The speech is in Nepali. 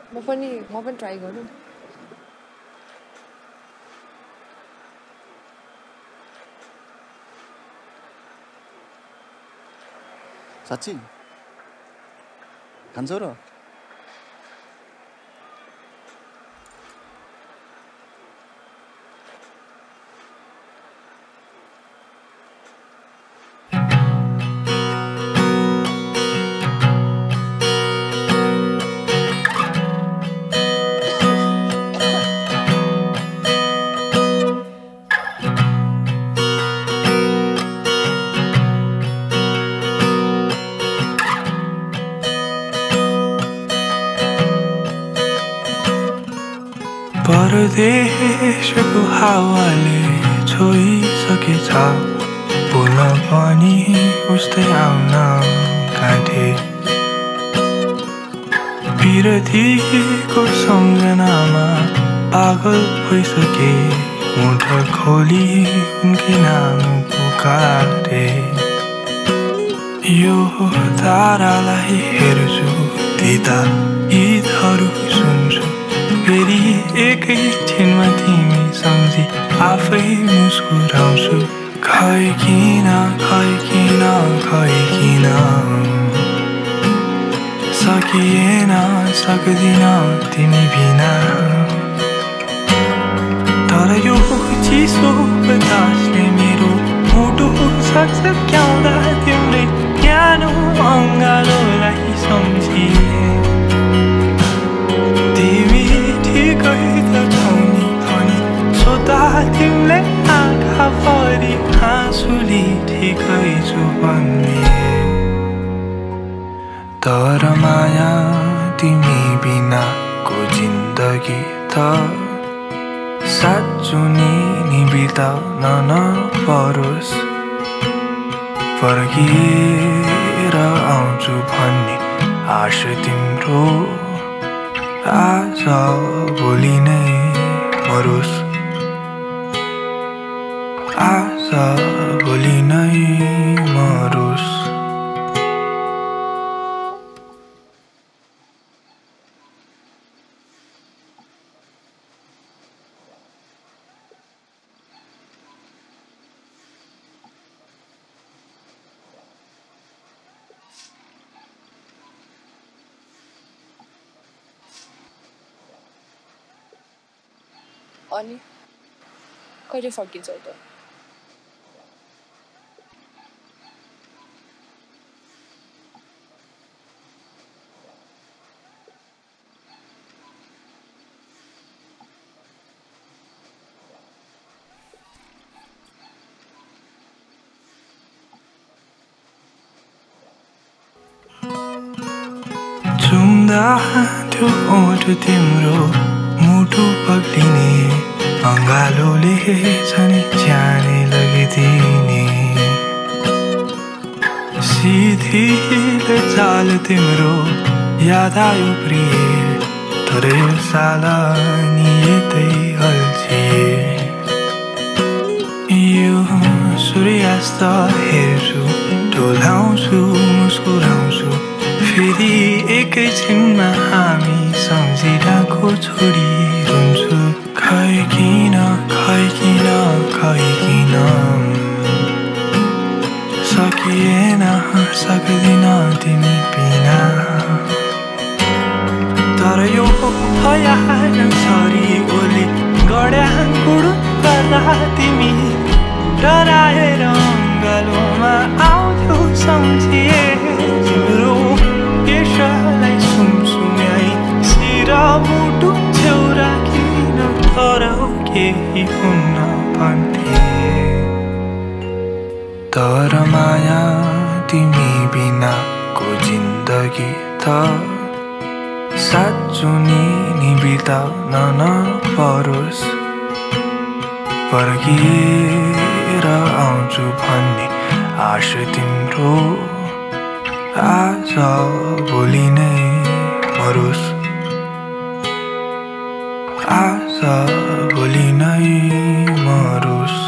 म पनि ट्राई गरौँ। साँच्ची खान्छौ र? परदेशको हावाले छोइसकेछ, बोल्न पनि उस्तै आउन काटे। विरतीको सम्झनामा पागल भइसके, मुठ खोली उनकै नाम पुकारे। यो तारालाई हेर्छु, त्यता गीतहरू सुन्छु, फेरि एकै छिनमा तिमी सम्झी आफै मुस्कुराउँछु। खै किन सकिएन सक्दिन तिमी बिना। तर यो चिसो बतासले मेरो मुटु सक्याउँदा तिम्रै न्यानो अङ्गालोलाई सम्झिए। तिमी ठिकै त छौ नि भनी सोध्दा तिमीले आँखा भरी हाँसुली ठिकै छु भन्ने। तर माया तिमी बिनाको जिन्दगी त साँचो नि बिताउन नपरोस्। फर्किएर आउँछु भन्ने आश तिम्रो आज भोलि नै मरोस्। आज भोलि नै मरोस्। अनि कहिले फर्किन्छौ त? चुम्दा त्यो ओठ तिम्रो मुटु पग्लिने, अङ्गालोले झनै ज्यानै लगिदिने। सिधिलो चाल तिम्रो याद आयो प्रिय, तर यो साल नि यतै अल्झिए। यो सूर्यास्त हेर्छु, डोलाउँछु मुस्कुराउँछु, फेरि एकैछिनमा हामी सम्झिरहेको छोडी रुन्छु। खै किन सकिएन सक्दिन तिमी बिना। तर यो भयानक सरी ओली गड्या गुडु गर्दा तिमी डराएर अङ्गालोमा आउँथ्यौ सम्झिए। तिम्रो केशलाई सुमसुम्याई शिर मुटु छेउ राखिन, तर केही हुन्न भन्थे। तर माया तिमी बिनाको जिन्दगी त साँचो नि बिताउन नपरोस्। फर्किएर आउँछु भन्ने आश तिम्रो आज भोलि नै मरोस्। आज भोलि नै मरोस्।